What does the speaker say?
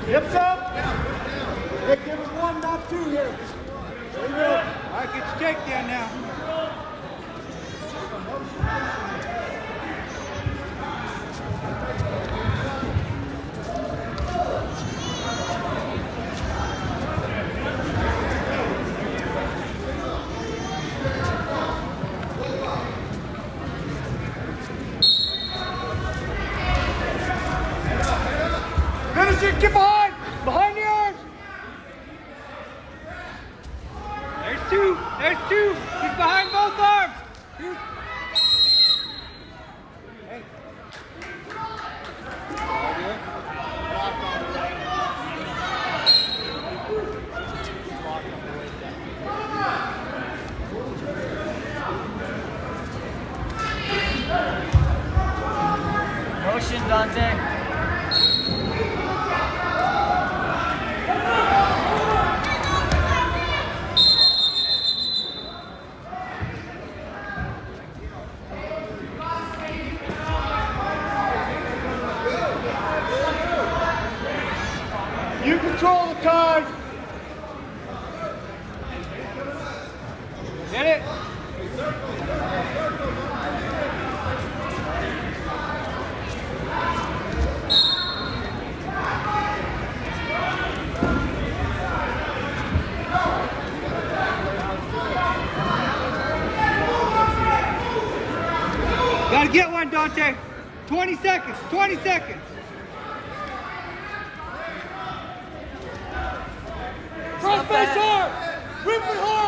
Hips up. Hey, give us one, not two here. There you go. All right, get your takedown now. Finish it, get behind the arms. There's two. There's two. He's behind both arms. Hey. Motion, Dante. You control the time. Get it. Gotta get one, Dante. 20 seconds, 20 seconds. Cross face hard. Rip it hard.